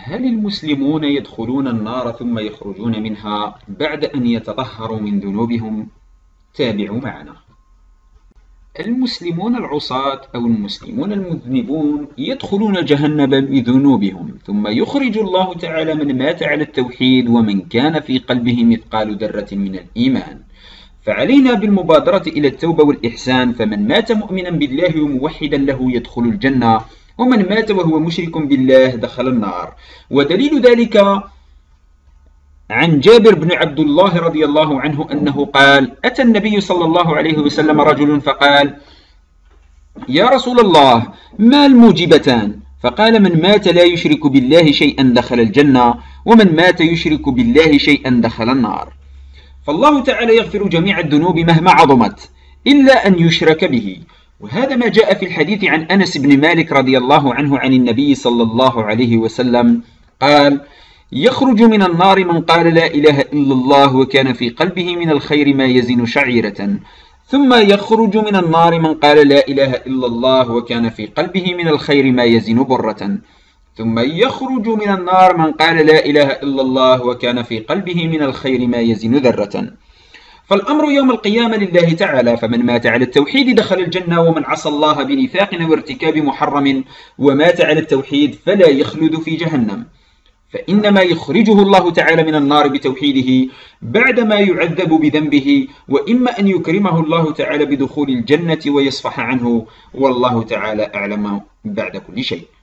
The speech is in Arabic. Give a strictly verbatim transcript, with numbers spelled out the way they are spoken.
هل المسلمون يدخلون النار ثم يخرجون منها بعد أن يتطهروا من ذنوبهم؟ تابعوا معنا. المسلمون العصاة أو المسلمون المذنبون يدخلون جهنم بذنوبهم، ثم يخرج الله تعالى من مات على التوحيد ومن كان في قلبه مثقال ذرة من الإيمان. فعلينا بالمبادرة إلى التوبة والإحسان، فمن مات مؤمنا بالله وموحدا له يدخل الجنة، ومن مات وهو مشرك بالله دخل النار. ودليل ذلك عن جابر بن عبد الله رضي الله عنه أنه قال: أتى النبي صلى الله عليه وسلم رجل فقال: يا رسول الله، ما الموجبتان؟ فقال: من مات لا يشرك بالله شيئا دخل الجنة، ومن مات يشرك بالله شيئا دخل النار. فالله تعالى يغفر جميع الذنوب مهما عظمت إلا أن يشرك به، وهذا ما جاء في الحديث عن أنس بن مالك رضي الله عنه عن النبي صلى الله عليه وسلم قال: يخرج من النار من قال لا إله إلا الله وكان في قلبه من الخير ما يزن شعيرة، ثم يخرج من النار من قال لا إله إلا الله وكان في قلبه من الخير ما يزن برة، ثم يخرج من النار من قال لا إله إلا الله وكان في قلبه من الخير ما يزن ذرة. فالأمر يوم القيامة لله تعالى، فمن مات على التوحيد دخل الجنة، ومن عصى الله بنفاق وارتكاب محرم ومات على التوحيد فلا يخلد في جهنم، فإنما يخرجه الله تعالى من النار بتوحيده بعدما يعذب بذنبه، وإما أن يكرمه الله تعالى بدخول الجنة ويصفح عنه، والله تعالى أعلم بعد كل شيء.